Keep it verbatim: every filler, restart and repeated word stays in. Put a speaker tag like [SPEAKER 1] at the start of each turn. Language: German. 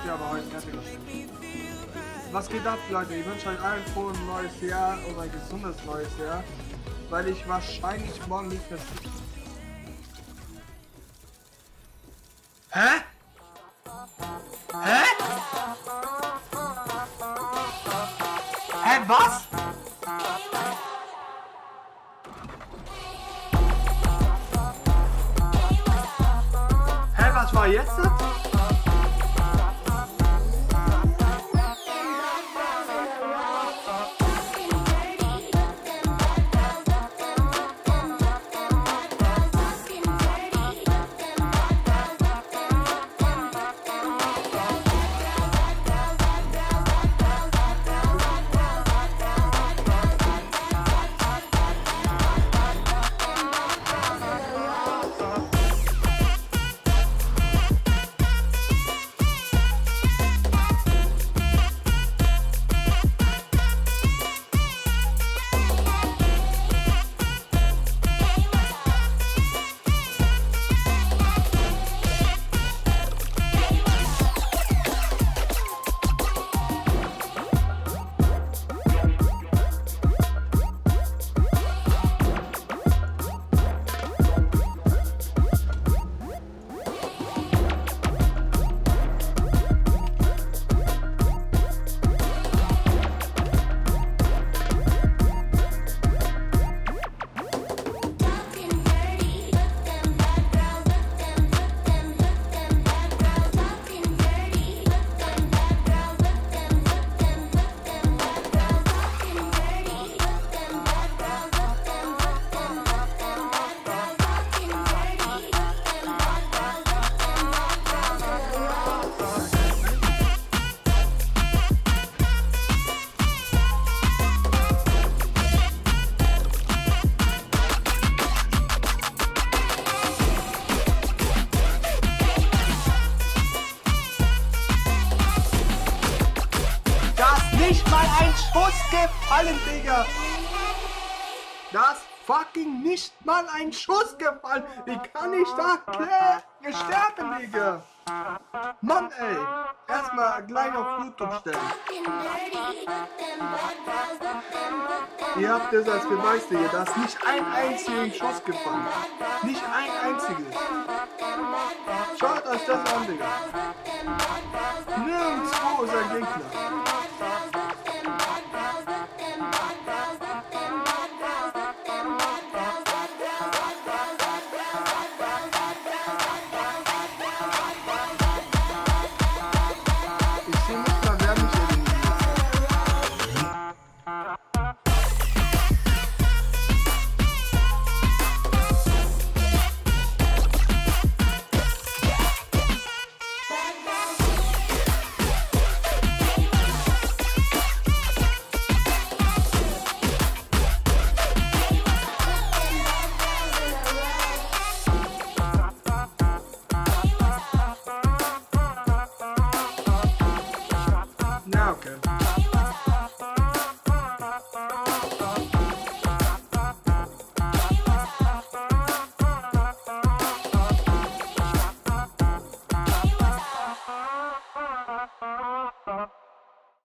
[SPEAKER 1] habt ihr aber heute fertig geschrieben. Was geht ab, Leute? Ich wünsche euch allen frohes neues Jahr oder ein gesundes neues Jahr, weil ich wahrscheinlich morgen nicht mehr... Hä? Hä? Hä, was? Hä, was war jetzt? Nicht mal ein Schuss gefallen, Digga! Das fucking nicht mal ein Schuss gefallen! Wie kann ich da sterben, Digga? Mann, ey! Erstmal gleich auf YouTube stellen. Ihr habt es als Beweis, Digga, da ist nicht ein einziger Schuss gefallen. Nicht ein einziges. Schaut euch das an, Digga. Nirgendwo ist ein Gegner.